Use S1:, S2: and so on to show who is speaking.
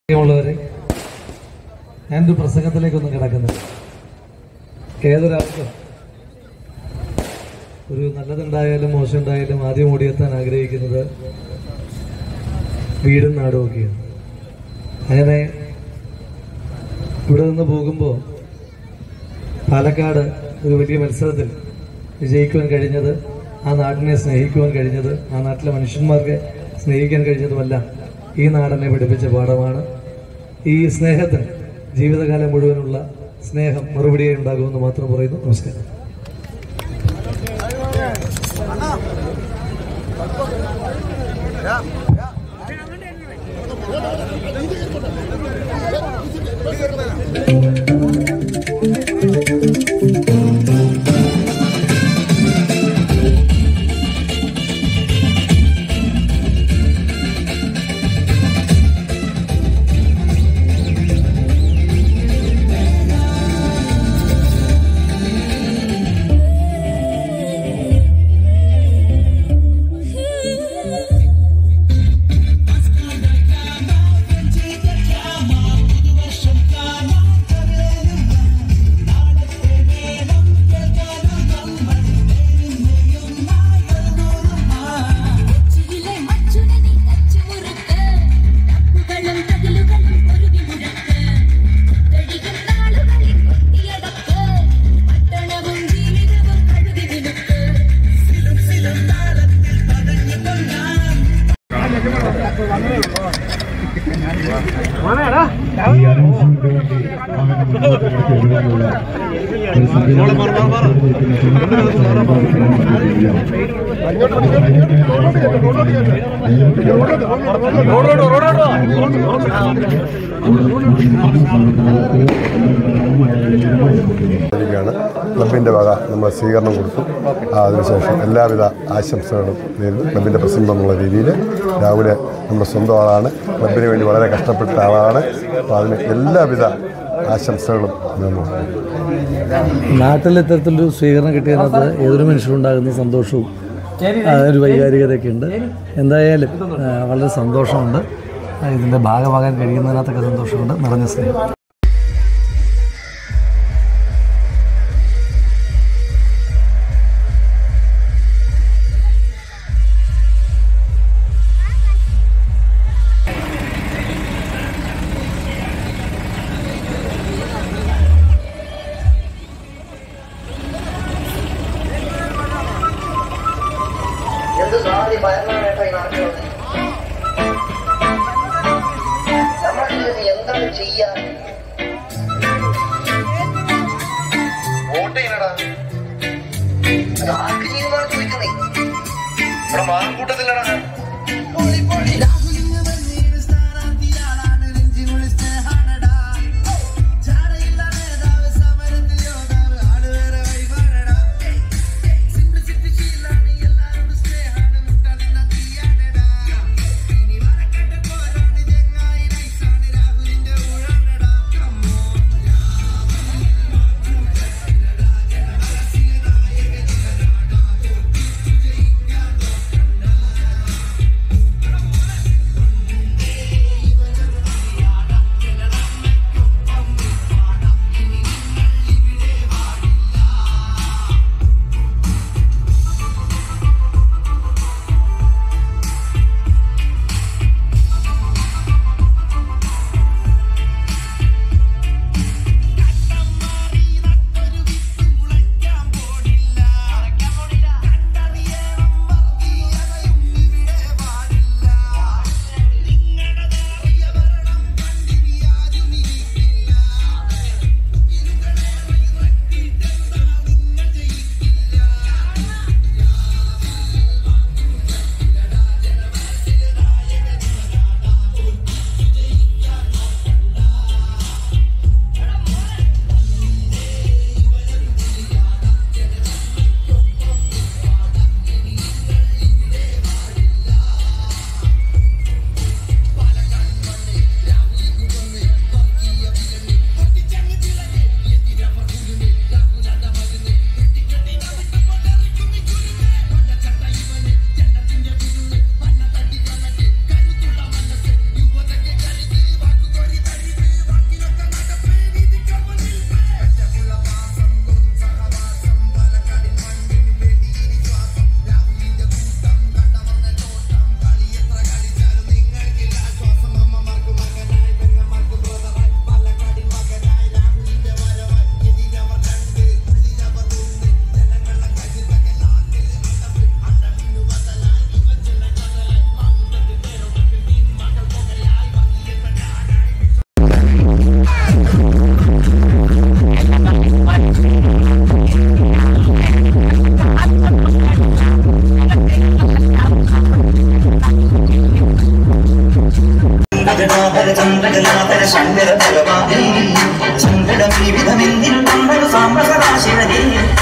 S1: ഉള്ളവരെ ഞാനൊരു പ്രസംഗത്തിലേക്കൊന്നും കിടക്കുന്നത് ഏതൊരാൾക്കും ഒരു നല്ലതുണ്ടായാലും മോശമുണ്ടായാലും ആദ്യം ഓടിയെത്താൻ ആഗ്രഹിക്കുന്നത് വീടും നാടും ഒക്കെയാണ്. അങ്ങനെ ഇവിടെ നിന്ന് പോകുമ്പോൾ പാലക്കാട് ഒരു വലിയ മത്സരത്തിൽ വിജയിക്കുവാൻ കഴിഞ്ഞത്, ആ നാടിനെ സ്നേഹിക്കുവാൻ കഴിഞ്ഞത്, ആ നാട്ടിലെ മനുഷ്യന്മാർക്ക് സ്നേഹിക്കാൻ കഴിഞ്ഞതുമെല്ലാം ഈ നാടിനെ പഠിപ്പിച്ച പാഠമാണ്. ഈ സ്നേഹത്തിന് ജീവിതകാലം മുഴുവനുള്ള സ്നേഹം മറുപടിയായി ഉണ്ടാകുമെന്ന് മാത്രം പറയുന്നു. നമസ്കാരം.
S2: ക്ലബിൻ്റെ വക നമ്മൾ സ്വീകരണം കൊടുത്തു. അതിനുശേഷം എല്ലാവിധ ആശംസകളും നേരുന്നു. ക്ലബിൻ്റെ പ്രസിഡന്റ് എന്നുള്ള രീതിയിൽ രാവിലെ നമ്മുടെ സ്വന്തം ആളാണ്, ക്ലബിന് വേണ്ടി വളരെ കഷ്ടപ്പെട്ട ആളാണ്. അപ്പോൾ അതിന് എല്ലാവിധ ആശംസകളും നേർന്നു.
S1: നാട്ടിൽ ഇത്തരത്തിലൊരു സ്വീകരണം കിട്ടിയതിനകത്ത് ഏതൊരു മനുഷ്യരുണ്ടാകുന്ന സന്തോഷവും ഒരു വൈകാരികതയൊക്കെ ഉണ്ട്. എന്തായാലും വളരെ സന്തോഷമുണ്ട്. ഇതിൻ്റെ ഭാഗമാകാൻ കഴിയുന്നതിനകത്തൊക്കെ സന്തോഷമുണ്ട്. നിറഞ്ഞ സ്നേഹം.
S3: എന്താണ് ചെയ്യാൻ വോട്ട് ചെയ്യണടാ? ആർക്ക് ചെയ്യുന്നതാണ് ചോദിക്കുന്നേ? ഇവിടെ മാർക്കൂട്ടത്തിലടാ.
S4: ചന്ദ്രകലാതര ശങ്കര ഭഗവാനേ സങ്കടം ഈ വിധമെന്നിൽ നമ്മൾ സാമ്പ്രസദാശിവനേ